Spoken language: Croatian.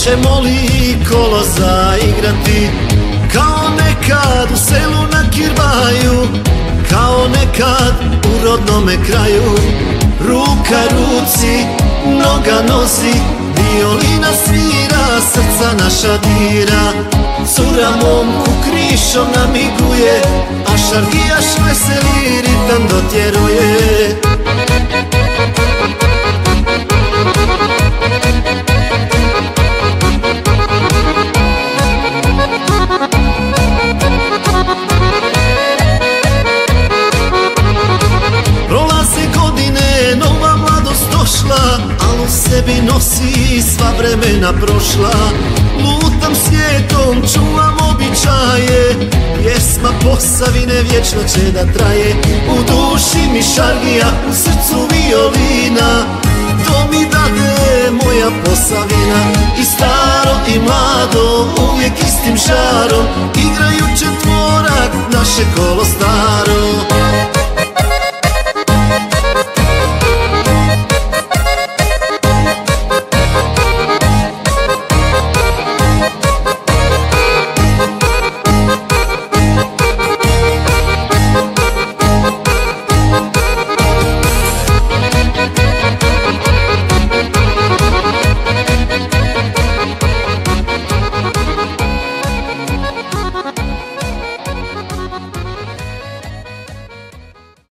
Hoćemo li kolo zaigrati kao nekad u selu na Kirbaju, kao nekad u rodnome kraju? Ruka ruci, noga nosi, violina svira, srca naša dira. Cura momku krišom namiguje, a šargijaš veseli ritam dotjeruje. Prolaze godine, nova mladost došla, al u sebi nosi sva vremena prošla. Lutam svijetom, čuvam običaje, pjesma Posavine vječno će da traje. U duši mi šargija, u srcu violina, to mi dade moja Posavina. I staro i mlado, uvijek istim žarom igra